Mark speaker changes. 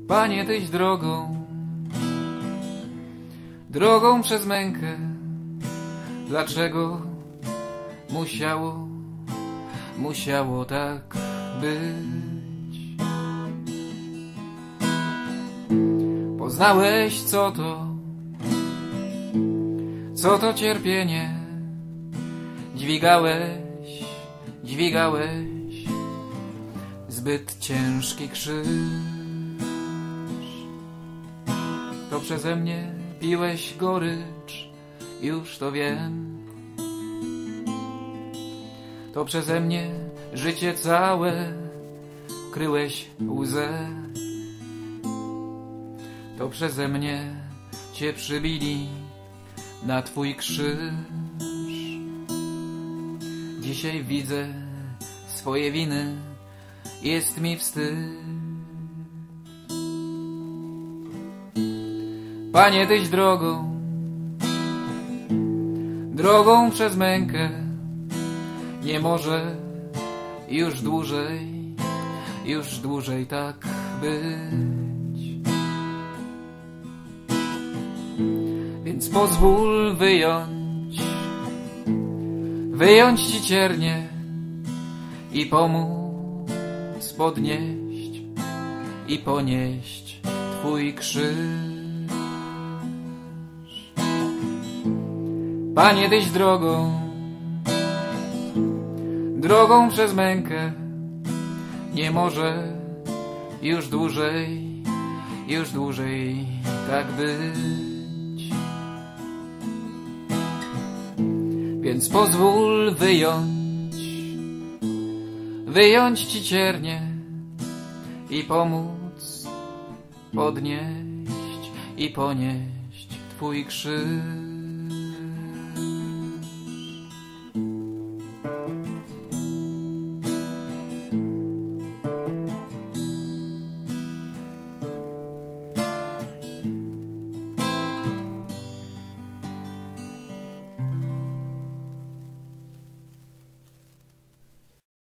Speaker 1: Panie, Tyś drogą, drogą przez mękę. Dlaczego musiało tak być? Poznałeś, co to cierpienie. Dźwigałeś zbyt ciężki krzyż. To przeze mnie piłeś gorycz, już to wiem. To przeze mnie życie całe kryłeś łzę. To przeze mnie Cię przybili na Twój krzyż. Dzisiaj widzę swoje winy, jest mi wstyd. Panie, Tyś drogą przez mękę. Nie może już dłużej tak być. Więc pozwól wyjąć Ci ciernie i pomóc podnieść i ponieść Twój krzyż. Panie, Tyś drogą przez mękę. Nie może już dłużej tak być. Więc pozwól wyjąć Ci ciernie i pomóc podnieść i ponieść Twój krzyż.